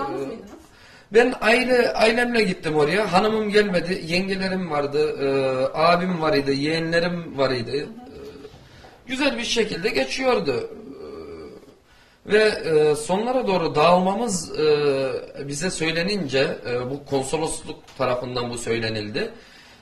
Yalnız mıydınız? Ben ailemle gittim oraya. Hanımım gelmedi. Yengelerim vardı. Abim var idi. Yeğenlerim var idi. Güzel bir şekilde geçiyordu. Ve sonlara doğru dağılmamız bize söylenince, bu konsolosluk tarafından bu söylenildi.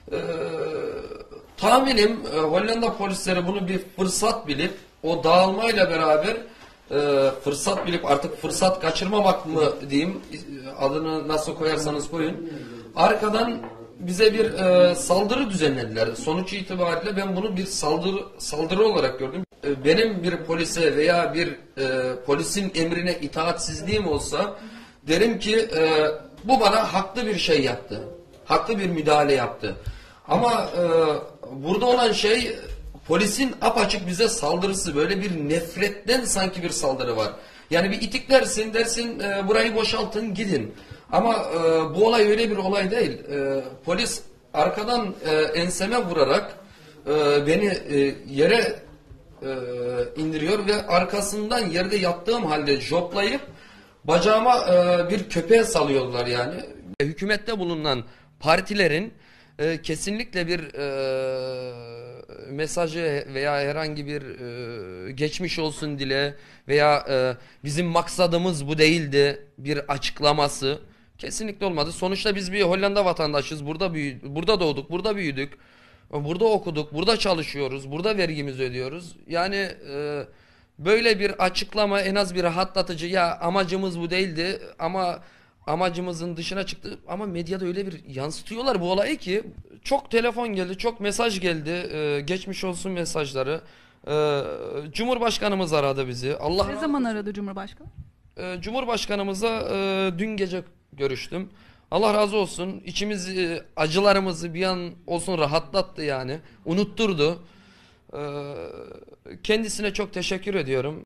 Tahminim Hollanda polisleri bunu bir fırsat bilip o dağılmayla beraber fırsat bilip artık fırsat kaçırmamak mı diyeyim, adını nasıl koyarsanız koyun, arkadan bize bir saldırı düzenlediler. Sonuç itibariyle ben bunu bir saldırı olarak gördüm. Benim bir polise veya bir polisin emrine itaatsizliğim olsa derim ki bu bana haklı bir şey yaptı. Haklı bir müdahale yaptı. Ama burada olan şey polisin apaçık bize saldırısı, böyle bir nefretten sanki bir saldırı var. Yani bir itiklersin, dersin burayı boşaltın gidin. Ama bu olay öyle bir olay değil. Polis arkadan enseme vurarak beni yere indiriyor ve arkasından yerde yattığım halde joplayıp bacağıma bir köpeğe salıyorlar yani. Hükümette bulunan partilerin kesinlikle bir mesajı veya herhangi bir geçmiş olsun dile veya bizim maksadımız bu değildi bir açıklaması kesinlikle olmadı. Sonuçta biz bir Hollanda vatandaşız. Burada doğduk, burada büyüdük. Burada okuduk, burada çalışıyoruz, burada vergimizi ödüyoruz. Yani böyle bir açıklama en az bir rahatlatıcı, ya amacımız bu değildi ama amacımızın dışına çıktı. Ama medyada öyle bir yansıtıyorlar bu olayı ki çok telefon geldi, çok mesaj geldi, geçmiş olsun mesajları. Cumhurbaşkanımız aradı bizi. Ne zaman aradı Cumhurbaşkanı? Cumhurbaşkanımızla dün gece görüştüm. Allah razı olsun. İçimiz acılarımızı bir an olsun rahatlattı yani. Unutturdu. Kendisine çok teşekkür ediyorum.